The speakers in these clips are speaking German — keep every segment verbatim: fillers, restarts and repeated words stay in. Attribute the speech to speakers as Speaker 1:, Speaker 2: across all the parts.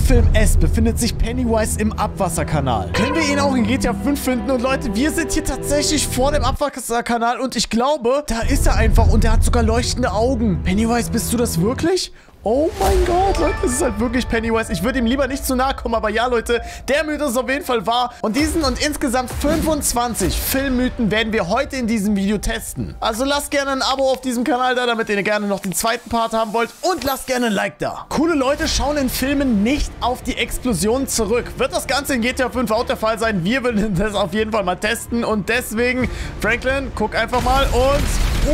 Speaker 1: Film S befindet sich Pennywise im Abwasserkanal. Können wir ihn auch in G T A fünf finden? Und Leute, wir sind hier tatsächlich vor dem Abwasserkanal und ich glaube, da ist er einfach und der hat sogar leuchtende Augen. Pennywise, bist du das wirklich? Oh mein Gott, Leute, das ist halt wirklich Pennywise. Ich würde ihm lieber nicht zu nahe kommen, aber ja, Leute, der Mythos ist auf jeden Fall wahr. Und diesen und insgesamt fünfundzwanzig Filmmythen werden wir heute in diesem Video testen. Also lasst gerne ein Abo auf diesem Kanal da, damit ihr gerne noch den zweiten Part haben wollt. Und lasst gerne ein Like da. Coole Leute schauen in Filmen nicht auf die Explosionen zurück. Wird das Ganze in G T A fünf auch der Fall sein? Wir würden das auf jeden Fall mal testen. Und deswegen, Franklin, guck einfach mal und...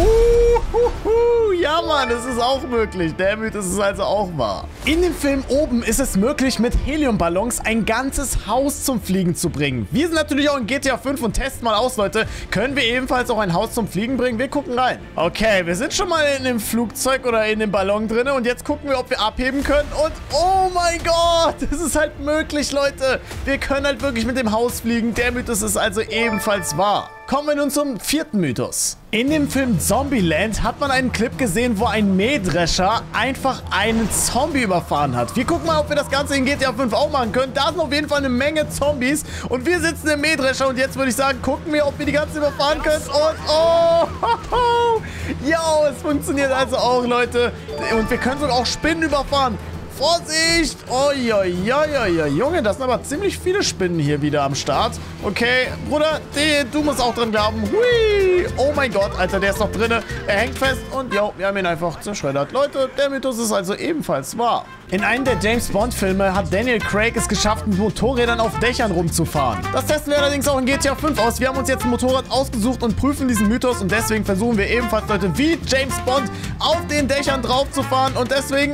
Speaker 1: Uh, ja, Mann, das ist auch möglich. Der Mythos ist also auch wahr. In dem Film oben ist es möglich, mit Heliumballons ein ganzes Haus zum Fliegen zu bringen. Wir sind natürlich auch in G T A fünf und testen mal aus, Leute. Können wir ebenfalls auch ein Haus zum Fliegen bringen? Wir gucken rein. Okay, wir sind schon mal in dem Flugzeug oder in dem Ballon drin und jetzt gucken wir, ob wir abheben können. Und oh mein Gott, das ist halt möglich, Leute. Wir können halt wirklich mit dem Haus fliegen. Der Mythos ist also ebenfalls wahr. Kommen wir nun zum vierten Mythos. In dem Film Zombieland hat man einen Clip gesehen, wo ein Mähdrescher einfach einen Zombie überfahren hat. Wir gucken mal, ob wir das Ganze in G T A fünf auch machen können. Da sind auf jeden Fall eine Menge Zombies und wir sitzen im Mähdrescher und jetzt würde ich sagen, gucken wir, ob wir die ganze überfahren können. Und oh, ho, yo, es funktioniert also auch, Leute. Und wir können sogar auch Spinnen überfahren. Vorsicht! Oh, ja, ja, ja, ja. Junge, das sind aber ziemlich viele Spinnen hier wieder am Start. Okay, Bruder, die, du musst auch dran glauben. Hui! Oh mein Gott, Alter, der ist noch drinne. Er hängt fest und jo, wir haben ihn einfach zerschreddert. Leute, der Mythos ist also ebenfalls wahr. In einem der James-Bond-Filme hat Daniel Craig es geschafft, mit Motorrädern auf Dächern rumzufahren. Das testen wir allerdings auch in G T A fünf aus. Wir haben uns jetzt ein Motorrad ausgesucht und prüfen diesen Mythos. Und deswegen versuchen wir ebenfalls, Leute, wie James Bond auf den Dächern drauf zu fahren. Und deswegen...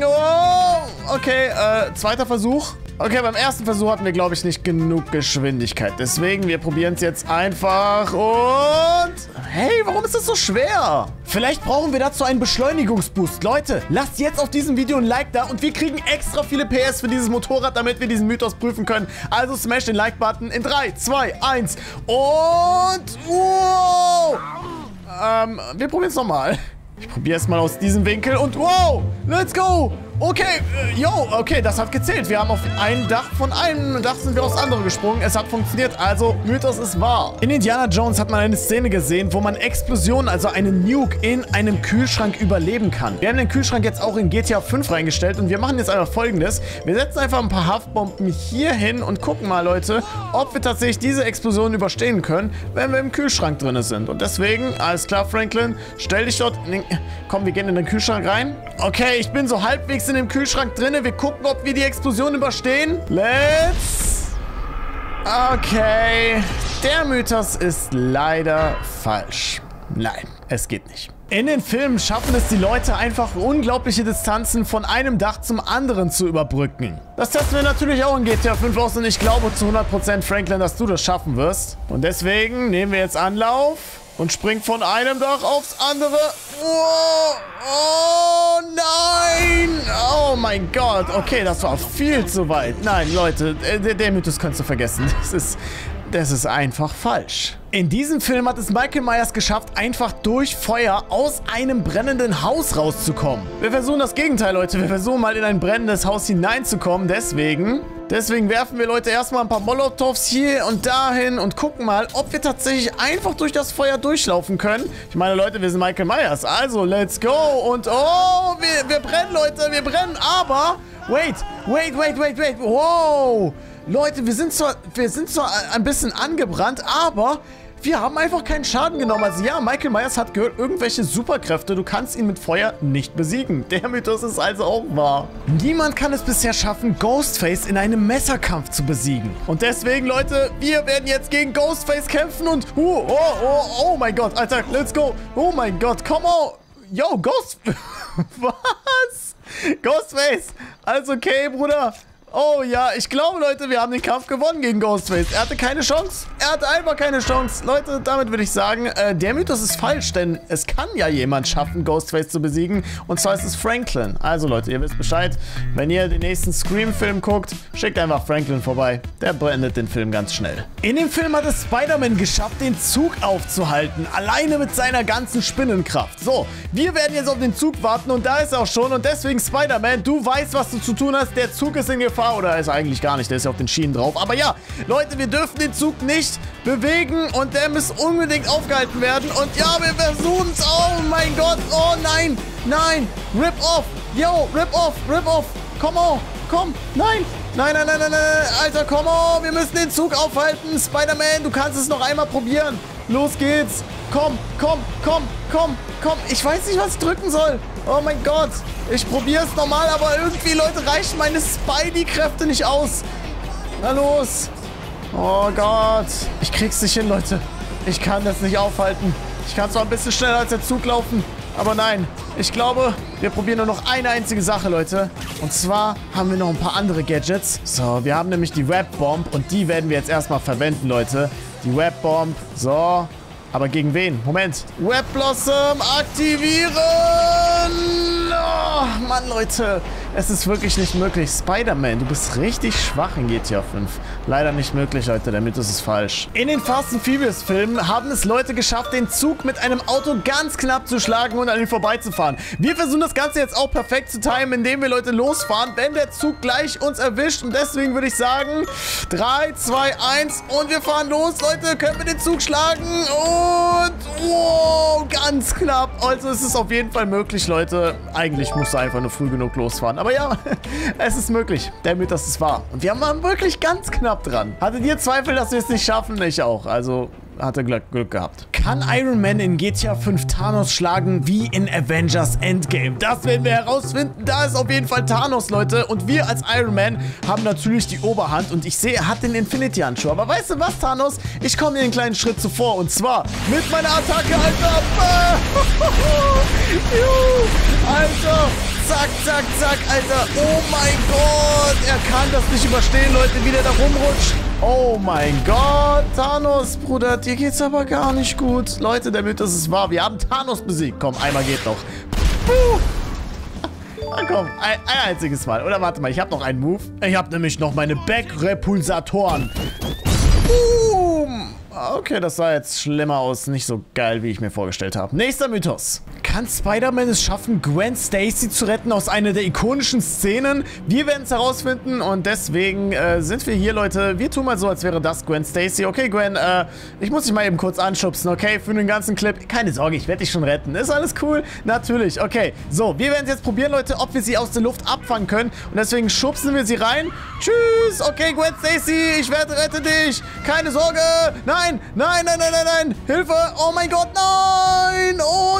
Speaker 1: Oh, okay, äh, zweiter Versuch. Okay, beim ersten Versuch hatten wir, glaube ich, nicht genug Geschwindigkeit. Deswegen, wir probieren es jetzt einfach und... Hey, warum ist das so schwer? Vielleicht brauchen wir dazu einen Beschleunigungsboost. Leute, lasst jetzt auf diesem Video ein Like da und wir kriegen extra viele P S für dieses Motorrad, damit wir diesen Mythos prüfen können. Also smash den Like-Button in drei, zwei, eins und... Wow! Ähm, wir probieren es nochmal. Ich probiere es mal aus diesem Winkel und wow, let's go. Okay, äh, yo, okay, das hat gezählt. Wir haben auf ein Dach, von einem Dach sind wir aufs andere gesprungen. Es hat funktioniert, also Mythos ist wahr. In Indiana Jones hat man eine Szene gesehen, wo man Explosionen, also einen Nuke, in einem Kühlschrank überleben kann. Wir haben den Kühlschrank jetzt auch in G T A fünf reingestellt und wir machen jetzt einfach Folgendes. Wir setzen einfach ein paar Haftbomben hier hin und gucken mal, Leute, ob wir tatsächlich diese Explosion überstehen können, wenn wir im Kühlschrank drin sind. Und deswegen, alles klar, Franklin, stell dich dort... Komm, wir gehen in den Kühlschrank rein. Okay, ich bin so halbwegs in dem Kühlschrank drin. Wir gucken, ob wir die Explosion überstehen. Let's... Okay. Der Mythos ist leider falsch. Nein, es geht nicht. In den Filmen schaffen es die Leute einfach, unglaubliche Distanzen von einem Dach zum anderen zu überbrücken. Das testen wir natürlich auch in G T A fünf aus und ich glaube zu hundert Prozent, Franklin, dass du das schaffen wirst. Und deswegen nehmen wir jetzt Anlauf und springen von einem Dach aufs andere. Oh, oh nein! Oh mein Gott. Okay, das war viel zu weit. Nein, Leute, der, der Mythos kannst du vergessen. Das ist, das ist einfach falsch. In diesem Film hat es Michael Myers geschafft, einfach durch Feuer aus einem brennenden Haus rauszukommen. Wir versuchen das Gegenteil, Leute. Wir versuchen mal in ein brennendes Haus hineinzukommen. Deswegen... Deswegen werfen wir, Leute, erstmal ein paar Molotovs hier und dahin und gucken mal, ob wir tatsächlich einfach durch das Feuer durchlaufen können. Ich meine, Leute, wir sind Michael Myers. Also, let's go. Und, oh, wir, wir brennen, Leute, wir brennen. Aber, wait, wait, wait, wait, wait. Wow. Leute, wir sind zwar, wir sind zwar ein bisschen angebrannt, aber... Wir haben einfach keinen Schaden genommen. Also ja, Michael Myers hat gehört, irgendwelche Superkräfte. Du kannst ihn mit Feuer nicht besiegen. Der Mythos ist also auch wahr. Niemand kann es bisher schaffen, Ghostface in einem Messerkampf zu besiegen. Und deswegen, Leute, wir werden jetzt gegen Ghostface kämpfen und... Uh, oh, oh, oh mein Gott, Alter, let's go. Oh mein Gott, come on. Yo, Ghost... Was? Ghostface. Alles okay, Bruder? Oh ja, ich glaube, Leute, wir haben den Kampf gewonnen gegen Ghostface. Er hatte keine Chance. Er hatte einfach keine Chance. Leute, damit würde ich sagen, äh, der Mythos ist falsch, denn es kann ja jemand schaffen, Ghostface zu besiegen. Und zwar ist es Franklin. Also, Leute, ihr wisst Bescheid. Wenn ihr den nächsten Scream-Film guckt, schickt einfach Franklin vorbei. Der beendet den Film ganz schnell. In dem Film hat es Spider-Man geschafft, den Zug aufzuhalten. Alleine mit seiner ganzen Spinnenkraft. So, wir werden jetzt auf den Zug warten und da ist er auch schon. Und deswegen, Spider-Man, du weißt, was du zu tun hast. Der Zug ist in Gefahr. Gefahr oder ist er eigentlich gar nicht? Der ist ja auf den Schienen drauf. Aber ja, Leute, wir dürfen den Zug nicht bewegen und der muss unbedingt aufgehalten werden. Und ja, wir versuchen es. Oh mein Gott. Oh nein. Nein. Rip off. Yo, rip off. Rip off. Komm on. Komm. Nein. Nein, nein, nein, nein, nein. Alter, komm on. Wir müssen den Zug aufhalten. Spider-Man, du kannst es noch einmal probieren. Los geht's. Komm, komm, komm, komm, komm. Ich weiß nicht, was ich drücken soll. Oh mein Gott. Ich probiere es normal, aber irgendwie, Leute, reichen meine Spidey-Kräfte nicht aus. Na los. Oh Gott. Ich krieg's nicht hin, Leute. Ich kann das nicht aufhalten. Ich kann zwar ein bisschen schneller als der Zug laufen, aber nein. Ich glaube, wir probieren nur noch eine einzige Sache, Leute. Und zwar haben wir noch ein paar andere Gadgets. So, wir haben nämlich die Web Bomb und die werden wir jetzt erstmal verwenden, Leute. Die Web Bomb. So. Aber gegen wen? Moment. Web Blossom aktivieren! Oh, Mann, Leute. Es ist wirklich nicht möglich. Spider-Man, du bist richtig schwach in G T A fünf. Leider nicht möglich, Leute. Der Mythos ist falsch. In den Fast and Furious Filmen haben es Leute geschafft, den Zug mit einem Auto ganz knapp zu schlagen und an ihn vorbeizufahren. Wir versuchen das Ganze jetzt auch perfekt zu timen, indem wir, Leute, losfahren, wenn der Zug gleich uns erwischt. Und deswegen würde ich sagen, drei, zwei, eins und wir fahren los, Leute. Können wir den Zug schlagen? Und wow, ganz knapp. Also es ist auf jeden Fall möglich, Leute. Eigentlich musst du einfach nur früh genug losfahren. Aber ja, es ist möglich. Der Mythos ist wahr. Und wir waren wirklich ganz knapp dran. Hattet ihr Zweifel, dass wir es nicht schaffen? Ich auch. Also hatte Glück, Glück gehabt. Kann Iron Man in G T A fünf Thanos schlagen wie in Avengers Endgame? Das werden wir herausfinden. Da ist auf jeden Fall Thanos, Leute. Und wir als Iron Man haben natürlich die Oberhand. Und ich sehe, er hat den Infinity-Handschuh. Aber weißt du was, Thanos? Ich komme dir einen kleinen Schritt zuvor. Und zwar mit meiner Attacke, Alter. Alter. Zack, zack, zack, Alter. Oh mein Gott. Er kann das nicht überstehen, Leute, wie der da rumrutscht. Oh mein Gott. Thanos, Bruder, dir geht's aber gar nicht gut. Leute, der Mythos ist wahr. Wir haben Thanos besiegt. Komm, einmal geht noch. Puh. Na komm, ein, ein einziges Mal. Oder warte mal, ich habe noch einen Move. Ich habe nämlich noch meine Back-Repulsatoren. Boom. Okay, das sah jetzt schlimmer aus. Nicht so geil, wie ich mir vorgestellt habe. Nächster Mythos. Kann Spider-Man es schaffen, Gwen Stacy zu retten aus einer der ikonischen Szenen? Wir werden es herausfinden und deswegen äh, sind wir hier, Leute. Wir tun mal so, als wäre das Gwen Stacy. Okay, Gwen, äh, ich muss dich mal eben kurz anschubsen, okay? Für den ganzen Clip. Keine Sorge, ich werde dich schon retten. Ist alles cool? Natürlich, okay. So, wir werden es jetzt probieren, Leute, ob wir sie aus der Luft abfangen können. Und deswegen schubsen wir sie rein. Tschüss. Okay, Gwen Stacy, ich werde rette dich. Keine Sorge. Nein, nein, nein, nein, nein, nein. Hilfe. Oh mein Gott, nein. Oh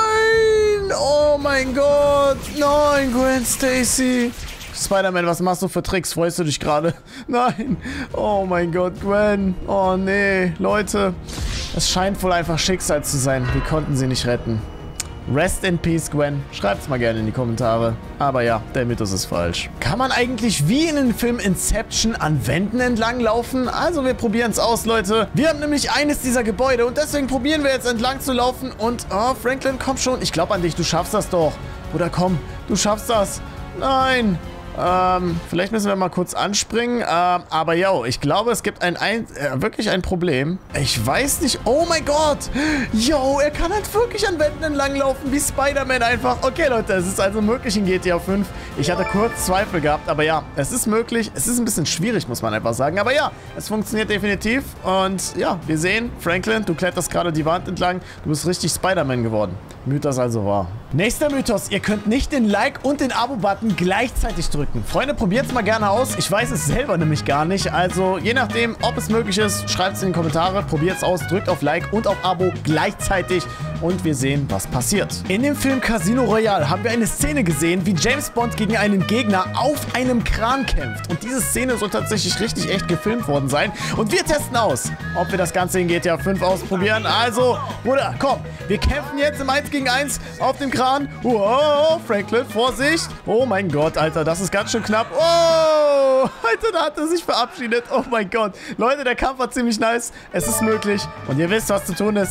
Speaker 1: nein. Oh mein Gott. Nein, Gwen Stacy. Spider-Man, was machst du für Tricks? Freust du dich gerade? Nein. Oh mein Gott, Gwen. Oh nee, Leute. Es scheint wohl einfach Schicksal zu sein. Wir konnten sie nicht retten. Rest in Peace, Gwen. Schreibt's mal gerne in die Kommentare. Aber ja, der Mythos ist falsch. Kann man eigentlich wie in den Film Inception an Wänden entlang laufen? Also wir probieren es aus, Leute. Wir haben nämlich eines dieser Gebäude und deswegen probieren wir jetzt entlang zu laufen. Und, oh, Franklin, komm schon. Ich glaube an dich, du schaffst das doch. Oder komm, du schaffst das. Nein. Ähm, vielleicht müssen wir mal kurz anspringen. Ähm, aber yo, ich glaube, es gibt ein, ein äh, wirklich ein Problem. Ich weiß nicht. Oh mein Gott. Yo, er kann halt wirklich an Wänden entlang laufen, wie Spider-Man einfach. Okay, Leute, es ist also möglich in G T A fünf. Ich hatte kurz Zweifel gehabt, aber ja, es ist möglich. Es ist ein bisschen schwierig, muss man einfach sagen. Aber ja, es funktioniert definitiv. Und ja, wir sehen, Franklin, du kletterst gerade die Wand entlang. Du bist richtig Spider-Man geworden. Mythos also wahr. Nächster Mythos. Ihr könnt nicht den Like- und den Abo-Button gleichzeitig drücken. Freunde, probiert es mal gerne aus. Ich weiß es selber nämlich gar nicht. Also, je nachdem, ob es möglich ist, schreibt es in die Kommentare. Probiert es aus, drückt auf Like und auf Abo gleichzeitig. Und wir sehen, was passiert. In dem Film Casino Royale haben wir eine Szene gesehen, wie James Bond gegen einen Gegner auf einem Kran kämpft. Und diese Szene soll tatsächlich richtig echt gefilmt worden sein. Und wir testen aus, ob wir das Ganze in G T A fünf ausprobieren. Also, Bruder, komm. Wir kämpfen jetzt im eins gegen eins auf dem Kran. Wow, Franklin, Vorsicht. Oh mein Gott, Alter, das ist ganz schön knapp. Oh, Alter, da hat er sich verabschiedet. Oh mein Gott. Leute, der Kampf war ziemlich nice. Es ist möglich. Und ihr wisst, was zu tun ist.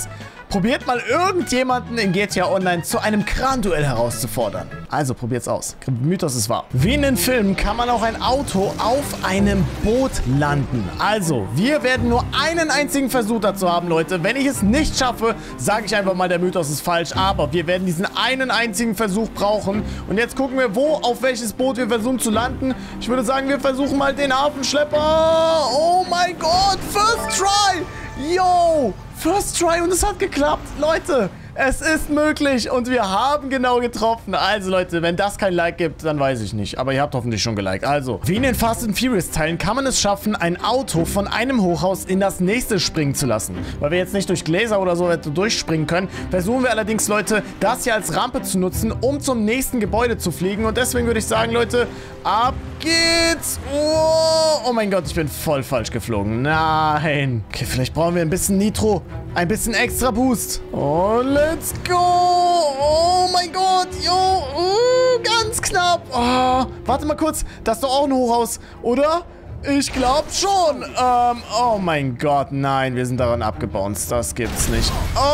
Speaker 1: probiert mal irgendjemanden in G T A Online zu einem Kran-Duell herauszufordern. Also probiert's aus. Mythos ist wahr. Wie in den Filmen kann man auch ein Auto auf einem Boot landen. Also, wir werden nur einen einzigen Versuch dazu haben, Leute. Wenn ich es nicht schaffe, sage ich einfach mal, der Mythos ist falsch. Aber wir werden diesen einen einzigen Versuch brauchen. Und jetzt gucken wir, wo, auf welches Boot wir versuchen zu landen. Ich würde sagen, wir versuchen mal den Hafenschlepper. Oh mein Gott, First Try. Yo, First Try und es hat geklappt. Leute, es ist möglich und wir haben genau getroffen. Also Leute, wenn das kein Like gibt, dann weiß ich nicht. Aber ihr habt hoffentlich schon geliked. Also, wie in den Fast and Furious Teilen kann man es schaffen, ein Auto von einem Hochhaus in das nächste springen zu lassen. Weil wir jetzt nicht durch Gläser oder so durchspringen können, versuchen wir allerdings, Leute, das hier als Rampe zu nutzen, um zum nächsten Gebäude zu fliegen. Und deswegen würde ich sagen, Leute, ab geht's. Oh, oh mein Gott, ich bin voll falsch geflogen. Nein. Okay, vielleicht brauchen wir ein bisschen Nitro. Ein bisschen extra Boost. Und let's go. Oh mein Gott. Jo. Uh, ganz knapp. Oh, warte mal kurz. Das ist doch auch ein Hochhaus, oder? Ich glaube schon. Ähm, oh mein Gott. Nein, wir sind daran abgebounced. Das gibt's nicht.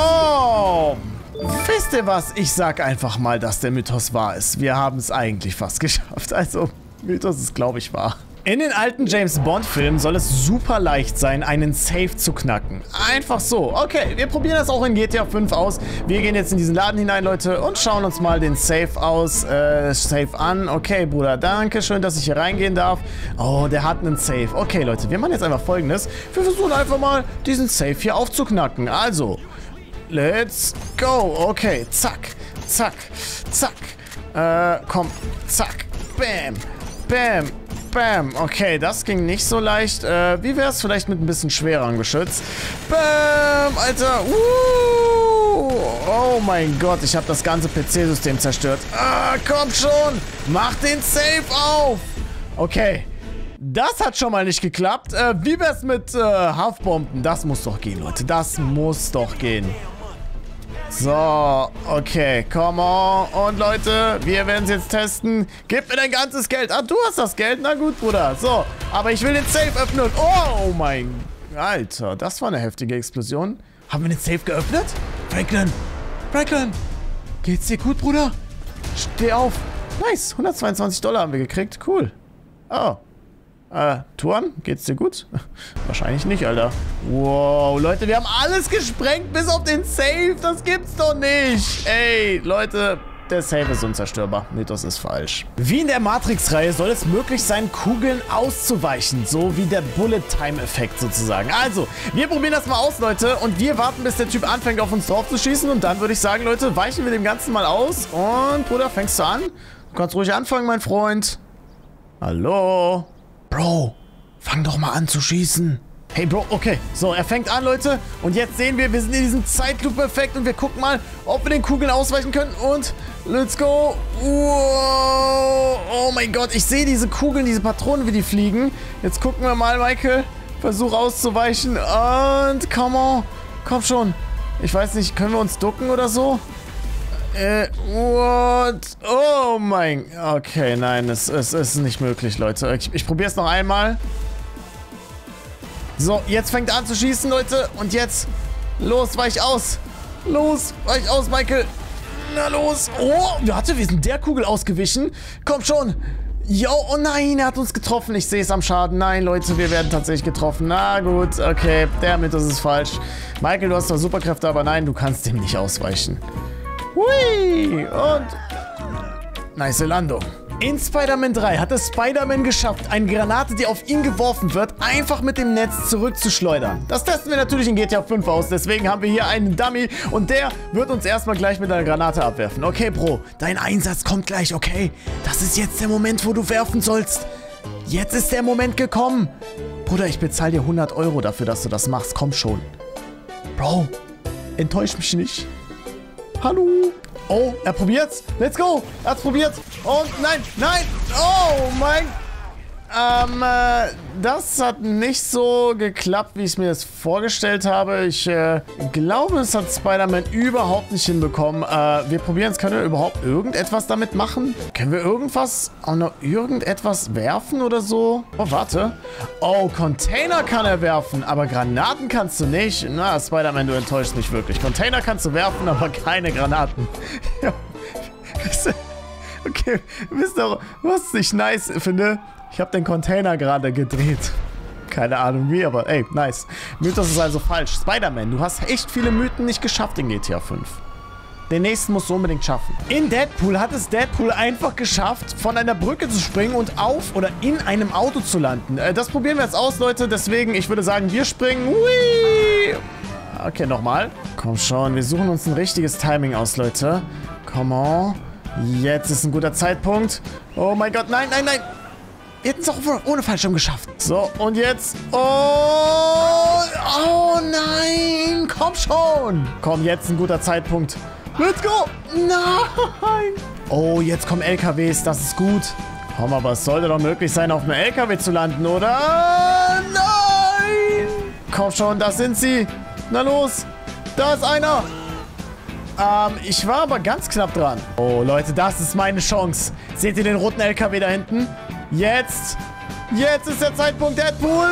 Speaker 1: Oh. Wisst ihr was? Ich sag einfach mal, dass der Mythos wahr ist. Wir haben es eigentlich fast geschafft. Also, Mythos ist, glaube ich, wahr. In den alten James-Bond-Filmen soll es super leicht sein, einen Safe zu knacken. Einfach so. Okay, wir probieren das auch in G T A fünf aus. Wir gehen jetzt in diesen Laden hinein, Leute, und schauen uns mal den Safe aus. Äh, Safe an. Okay, Bruder, danke schön, dass ich hier reingehen darf. Oh, der hat einen Safe. Okay, Leute, wir machen jetzt einfach Folgendes. Wir versuchen einfach mal, diesen Safe hier aufzuknacken. Also, let's go. Okay, zack, zack, zack. Äh, komm, zack, bam, bam. Bam. Okay, das ging nicht so leicht. Äh, wie wäre es vielleicht mit ein bisschen schwererem Geschütz? Bam, Alter. Uh. Oh mein Gott, ich habe das ganze P C-System zerstört. Ah, komm schon. Mach den Safe auf. Okay. Das hat schon mal nicht geklappt. Äh, wie wär's mit äh, Haftbomben? Das muss doch gehen, Leute. Das muss doch gehen. So, okay, come on. Und Leute, wir werden es jetzt testen. Gib mir dein ganzes Geld. Ah, du hast das Geld? Na gut, Bruder. So, aber ich will den Safe öffnen. Oh mein... Alter, das war eine heftige Explosion. Haben wir den Safe geöffnet? Franklin, Franklin. Geht's dir gut, Bruder? Steh auf. Nice, hundertzweiundzwanzig Dollar haben wir gekriegt. Cool. Oh. Äh, Tuan, geht's dir gut? Wahrscheinlich nicht, Alter. Wow, Leute, wir haben alles gesprengt, bis auf den Safe. Das gibt's doch nicht. Ey, Leute, der Safe ist unzerstörbar. Mythos ist falsch. Wie in der Matrix-Reihe soll es möglich sein, Kugeln auszuweichen. So wie der Bullet-Time-Effekt sozusagen. Also, wir probieren das mal aus, Leute. Und wir warten, bis der Typ anfängt, auf uns drauf zu schießen. Und dann würde ich sagen, Leute, weichen wir dem Ganzen mal aus. Und, Bruder, fängst du an? Du kannst ruhig anfangen, mein Freund. Hallo? Bro, fang doch mal an zu schießen. Hey, Bro, okay. So, er fängt an, Leute. Und jetzt sehen wir, wir sind in diesem Zeitloop-Effekt. Und wir gucken mal, ob wir den Kugeln ausweichen können. Und let's go. Wow. Oh mein Gott, ich sehe diese Kugeln, diese Patronen, wie die fliegen. Jetzt gucken wir mal, Michael. Versuch auszuweichen. Und come on. Komm schon. Ich weiß nicht, können wir uns ducken oder so? Äh, what? Oh mein... Okay, nein, es, es ist nicht möglich, Leute. Ich, ich probiere es noch einmal. So, jetzt fängt er an zu schießen, Leute. Und jetzt... Los, weich aus. Los, weich aus, Michael. Na los. Oh, warte, wir sind der Kugel ausgewichen. Komm schon. Jo, oh nein, er hat uns getroffen. Ich sehe es am Schaden. Nein, Leute, wir werden tatsächlich getroffen. Na gut, okay. Der Mythos ist falsch. Michael, du hast zwar Superkräfte, aber nein, du kannst dem nicht ausweichen. Hui! Und... Nice Landung. In Spider-Man drei hat es Spider-Man geschafft, eine Granate, die auf ihn geworfen wird, einfach mit dem Netz zurückzuschleudern. Das testen wir natürlich in G T A fünf aus, deswegen haben wir hier einen Dummy und der wird uns erstmal gleich mit einer Granate abwerfen. Okay, Bro, dein Einsatz kommt gleich, okay? Das ist jetzt der Moment, wo du werfen sollst. Jetzt ist der Moment gekommen. Bruder, ich bezahle dir hundert Euro dafür, dass du das machst. Komm schon. Bro, enttäusch mich nicht. Hallo? Oh, er probiert's. Let's go. Er hat's probiert. Und nein, nein. Oh mein... ähm, äh, das hat nicht so geklappt, wie ich es mir das vorgestellt habe. Ich, äh, glaube, es hat Spider-Man überhaupt nicht hinbekommen. Äh, wir probieren es. Können wir überhaupt irgendetwas damit machen? Können wir irgendwas, auch noch irgendetwas werfen oder so? Oh, warte. Oh, Container kann er werfen, aber Granaten kannst du nicht. Na, Spider-Man, du enttäuschst mich wirklich. Container kannst du werfen, aber keine Granaten. Ja. Okay, wisst ihr, was ich nice finde? Ich habe den Container gerade gedreht. Keine Ahnung wie, aber ey, nice. Mythos ist also falsch. Spider-Man, du hast echt viele Mythen nicht geschafft in G T A fünf. Den nächsten musst du unbedingt schaffen. In Deadpool hat es Deadpool einfach geschafft, von einer Brücke zu springen und auf oder in einem Auto zu landen. Äh, das probieren wir jetzt aus, Leute. Deswegen, ich würde sagen, wir springen. Hui! Okay, nochmal. Komm schon, wir suchen uns ein richtiges Timing aus, Leute. Come on. Jetzt ist ein guter Zeitpunkt. Oh mein Gott, nein, nein, nein. Wir hätten es auch ohne Fallschirm geschafft. So, und jetzt. Oh, oh nein. Komm schon. Komm, jetzt ein guter Zeitpunkt. Let's go. Nein. Oh, jetzt kommen L K Ws. Das ist gut. Komm, aber es sollte doch möglich sein, auf einem L K W zu landen, oder? Nein. Komm schon, da sind sie. Na los. Da ist einer. Ähm, ich war aber ganz knapp dran. Oh, Leute, das ist meine Chance. Seht ihr den roten L K W da hinten? Jetzt. Jetzt ist der Zeitpunkt, Deadpool.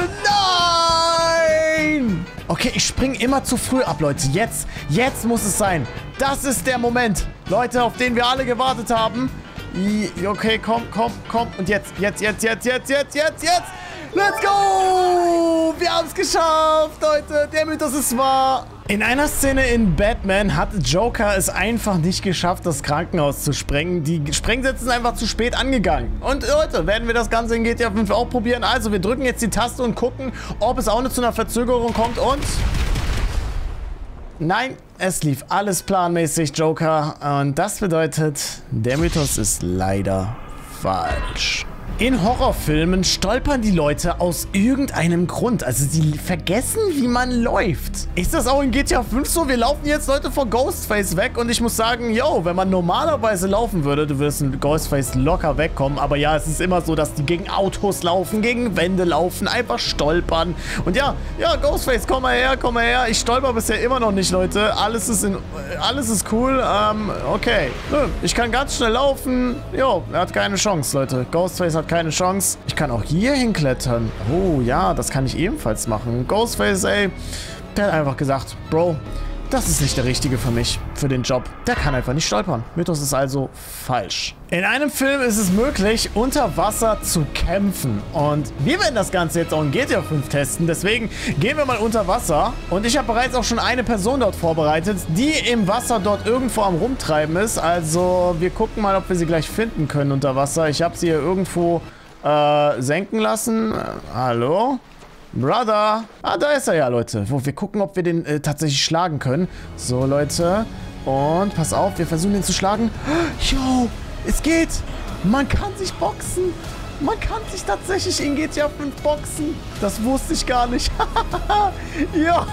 Speaker 1: Nein! Okay, ich springe immer zu früh ab, Leute. Jetzt, jetzt muss es sein. Das ist der Moment, Leute, auf den wir alle gewartet haben. Okay, komm, komm, komm. Und jetzt, jetzt, jetzt, jetzt, jetzt, jetzt, jetzt, jetzt. Let's go! Wir haben es geschafft, Leute. Der Mythos ist wahr. In einer Szene in Batman hat Joker es einfach nicht geschafft, das Krankenhaus zu sprengen. Die Sprengsätze sind einfach zu spät angegangen. Und Leute, werden wir das Ganze in G T A fünf auch probieren. Also, wir drücken jetzt die Taste und gucken, ob es auch nicht zu einer Verzögerung kommt. Und... Nein, es lief alles planmäßig, Joker. Und das bedeutet, der Mythos ist leider falsch. In Horrorfilmen stolpern die Leute aus irgendeinem Grund. Also sie vergessen, wie man läuft. Ist das auch in G T A fünf so? Wir laufen jetzt, Leute, vor Ghostface weg. Und ich muss sagen, yo, wenn man normalerweise laufen würde, du wirst in Ghostface locker wegkommen. Aber ja, es ist immer so, dass die gegen Autos laufen, gegen Wände laufen, einfach stolpern. Und ja, ja, Ghostface, komm mal her, komm mal her. Ich stolper bisher immer noch nicht, Leute. Alles ist, in, alles ist cool. Ähm, okay. Ich kann ganz schnell laufen. Jo, er hat keine Chance, Leute. Ghostface hat keine Chance. Ich kann auch hier hinklettern. Oh ja, das kann ich ebenfalls machen. Ghostface, ey, der hat einfach gesagt, Bro, das ist nicht der Richtige für mich, für den Job. Der kann einfach nicht stolpern. Mythos ist also falsch. In einem Film ist es möglich, unter Wasser zu kämpfen. Und wir werden das Ganze jetzt auch in G T A fünf testen. Deswegen gehen wir mal unter Wasser. Und ich habe bereits auch schon eine Person dort vorbereitet, die im Wasser dort irgendwo am Rumtreiben ist. Also wir gucken mal, ob wir sie gleich finden können unter Wasser. Ich habe sie hier irgendwo äh, senken lassen. Äh, hallo? Brother. Ah, da ist er ja, Leute. Wir gucken, ob wir den äh, tatsächlich schlagen können. So, Leute. Und pass auf, wir versuchen den zu schlagen. Yo, es geht. Man kann sich boxen. Man kann sich tatsächlich in G T A fünf boxen. Das wusste ich gar nicht. Ja.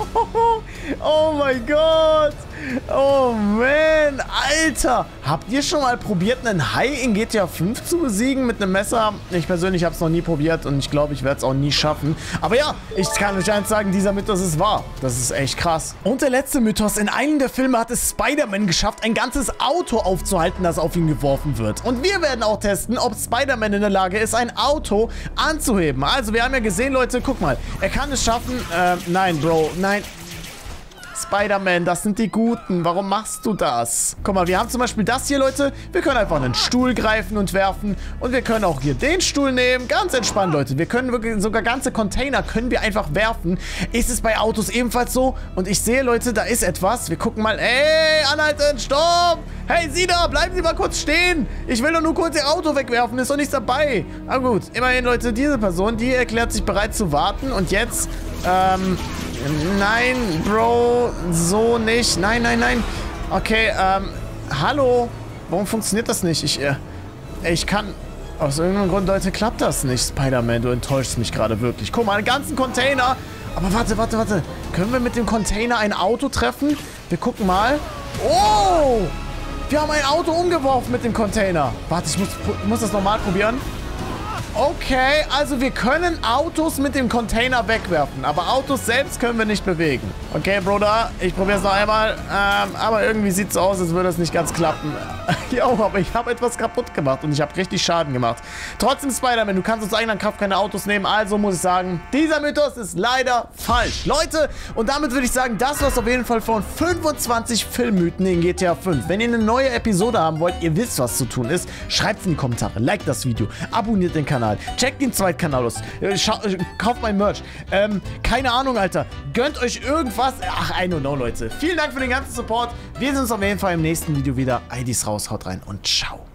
Speaker 1: Oh mein Gott. Oh man, Alter. Habt ihr schon mal probiert, einen Hai in G T A fünf zu besiegen mit einem Messer? Ich persönlich habe es noch nie probiert und ich glaube, ich werde es auch nie schaffen. Aber ja, ich kann euch eins sagen, dieser Mythos ist wahr. Das ist echt krass. Und der letzte Mythos. In einem der Filme hat es Spider-Man geschafft, ein ganzes Auto aufzuhalten, das auf ihn geworfen wird. Und wir werden auch testen, ob Spider-Man in der Lage ist, ein Auto anzuheben. Also, wir haben ja gesehen, Leute, guck mal. Er kann es schaffen. Äh, nein, Bro, nein. Spider-Man, das sind die Guten. Warum machst du das? Guck mal, wir haben zum Beispiel das hier, Leute. Wir können einfach einen Stuhl greifen und werfen. Und wir können auch hier den Stuhl nehmen. Ganz entspannt, Leute. Wir können wirklich sogar ganze Container können wir einfach werfen. Ist es bei Autos ebenfalls so? Und ich sehe, Leute, da ist etwas. Wir gucken mal. Ey, anhalten, stopp! Hey, Sie da, bleiben Sie mal kurz stehen. Ich will doch nur kurz Ihr Auto wegwerfen. Ist doch nichts dabei. Aber gut, immerhin, Leute, diese Person, die erklärt sich bereit zu warten. Und jetzt, ähm... Nein, Bro, so nicht. Nein, nein, nein. Okay, ähm, hallo. Warum funktioniert das nicht? Ich, äh, ich kann... Aus irgendeinem Grund, Leute, klappt das nicht. Spider-Man, du enttäuschst mich gerade wirklich. Guck mal, einen ganzen Container. Aber warte, warte, warte. Können wir mit dem Container ein Auto treffen? Wir gucken mal. Oh! Wir haben ein Auto umgeworfen mit dem Container. Warte, ich muss, muss das nochmal probieren. Okay, also wir können Autos mit dem Container wegwerfen, aber Autos selbst können wir nicht bewegen. Okay, Bruder, ich probiere es noch einmal, ähm, aber irgendwie sieht es so aus, als würde es nicht ganz klappen. Jo, aber ich habe etwas kaputt gemacht und ich habe richtig Schaden gemacht. Trotzdem, Spider-Man, du kannst aus eigener Kraft keine Autos nehmen, also muss ich sagen, dieser Mythos ist leider falsch. Leute, und damit würde ich sagen, das war's auf jeden Fall von fünfundzwanzig Filmmythen in G T A fünf. Wenn ihr eine neue Episode haben wollt, ihr wisst, was zu tun ist, schreibt in die Kommentare, liked das Video, abonniert den Kanal, checkt den Zweitkanal aus, äh, kauft mein Merch, ähm, keine Ahnung, Alter, gönnt euch irgendwas, ach, I don't know, Leute. Vielen Dank für den ganzen Support, wir sehen uns auf jeden Fall im nächsten Video wieder. I Ds raus, haut rein und ciao.